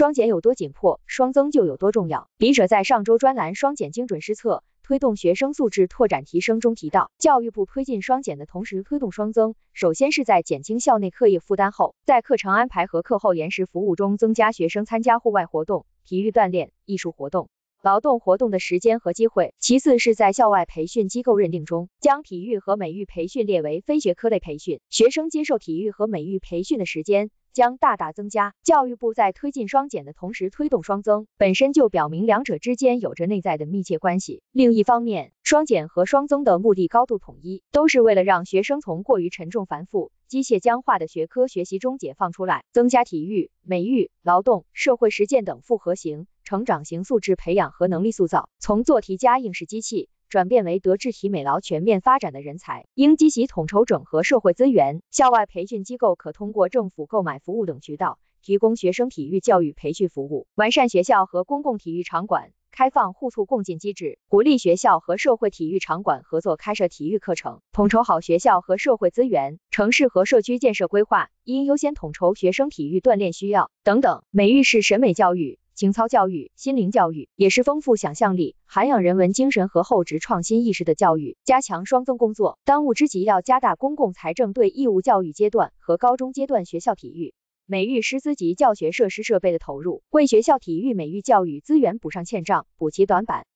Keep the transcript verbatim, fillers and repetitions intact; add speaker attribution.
Speaker 1: 双减有多紧迫，双增就有多重要。笔者在上周专栏双减精准施策，推动学生素质拓展提升中提到，教育部推进双减的同时推动双增，首先是在减轻校内课业负担后，在课程安排和课后延时服务中增加学生参加户外活动、体育锻炼、艺术活动、劳动活动的时间和机会。其次是在校外培训机构认定中，将体育和美育培训列为非学科类培训，学生接受体育和美育培训的时间将大大增加。教育部在推进双减的同时推动双增，本身就表明两者之间有着内在的密切关系。另一方面，双减和双增的目的高度统一，都是为了让学生从过于沉重繁复、机械僵化的学科学习中解放出来，增加体育、美育、劳动、社会实践等复合型、成长型素质培养和能力塑造，从做题家应试机器转变为德智体美劳全面发展的人才。应积极统筹整合社会资源，校外培训机构可通过政府购买服务等渠道，提供学生体育教育培训服务，完善学校和公共体育场馆开放互促共进机制，鼓励学校和社会体育场馆合作开设体育课程，统筹好学校和社会资源、城市和社区建设规划，应优先统筹学生体育锻炼需要等等。美育是审美教育、情操教育、心灵教育，也是丰富想象力、涵养人文精神和厚植创新意识的教育。加强双增工作，当务之急要加大公共财政对义务教育阶段和高中阶段学校体育、美育师资及教学设施设备的投入，为学校体育美育教育资源补上欠账，补齐短板。